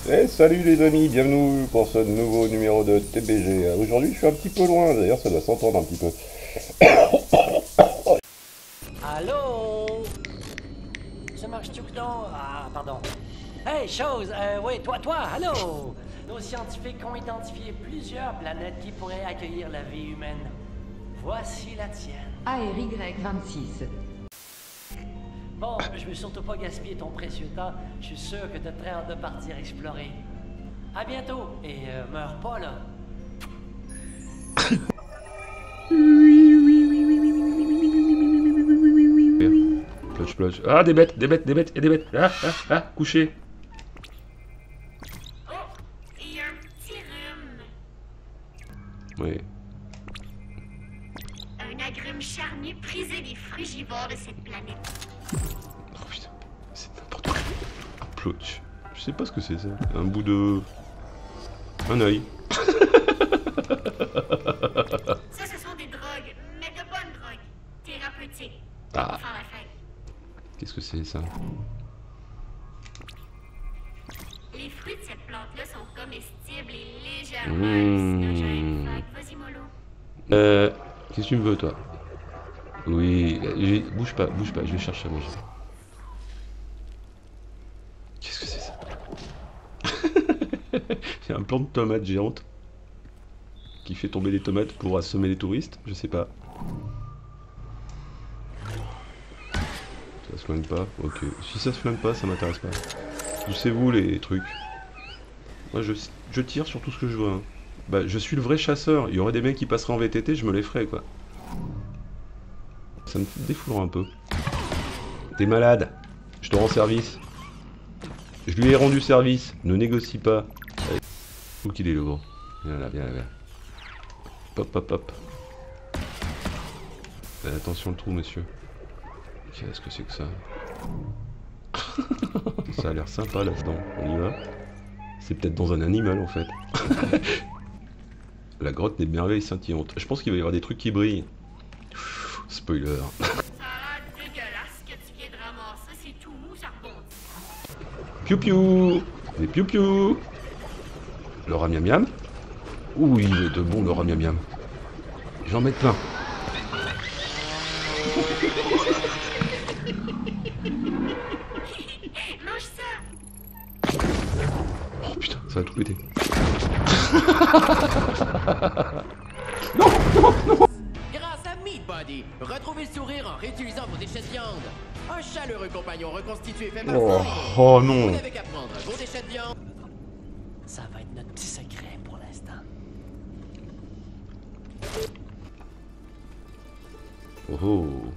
Et salut les amis, bienvenue pour ce nouveau numéro de TBG. Aujourd'hui je suis un petit peu loin, d'ailleurs ça doit s'entendre un petit peu. Allô? Ça marche tout le temps? Ah, pardon. Hey, chose, oui, toi, allô? Nos scientifiques ont identifié plusieurs planètes qui pourraient accueillir la vie humaine. Voici la tienne. ARY26. Bon, je veux surtout pas gaspiller ton précieux temps. Je suis sûr que t'as très hâte de partir explorer. À bientôt, et meurs pas là. Plotch, plotch. Ah, des bêtes, des bêtes, des bêtes, et des bêtes. Couché. Oh, et un petit rhume. Oui. Un agrume charnu prisé des frugivores de cette planète. Oh putain, c'est n'importe quoi. Un plotch. Je sais pas ce que c'est ça. Un bout de... Un œil. Ça, ce sont des drogues, mais de bonnes drogues. Thérapeutiques. Ah. Pour faire la fête. Qu'est-ce que c'est ça? Les fruits de cette plante-là sont comestibles et légèrement hallucinogènes. Fait que vas-y, mollo. Qu'est-ce que tu me veux toi? Oui, bouge pas, je vais chercher à manger. Qu'est-ce que c'est ça? Il y a un plant de tomate géante qui fait tomber des tomates pour assommer les touristes, je sais pas. Ça se flingue pas? Ok. Si ça se flingue pas, ça m'intéresse pas. Poussez-vous les trucs. Moi je tire sur tout ce que je vois. Hein. Bah je suis le vrai chasseur. Il y aurait des mecs qui passeraient en VTT, je me les ferais quoi. Ça me défoulera un peu. T'es malade. Je te rends service. Je lui ai rendu service. Ne négocie pas. Allez. Où qu'il est le gros? Viens là, viens là, viens. Hop, hop, hop. Attention le trou, monsieur. Qu'est-ce que c'est que ça? Ça a l'air sympa là-dedans. On y va? C'est peut-être dans un animal en fait. La grotte des merveilles scintillantes. Je pense qu'il va y avoir des trucs qui brillent. Spoiler. Ça a l'air dégueulasse que tu viens de ramasser. C'est tout mou, ça rebondit. Piou piou. Des piou piou. Le rat miam miam. Oui, il est de bon le rat miam miam. J'en mets plein. Mange ça. Oh putain, ça va tout péter. Grâce à Meat Body, retrouvez le sourire en réutilisant vos déchets de viande. Un chaleureux compagnon reconstitué fait parfait. Oh Vous non. n'avez qu'à prendre vos déchets de viande. Ça va être notre petit secret pour l'instant. Oh oh.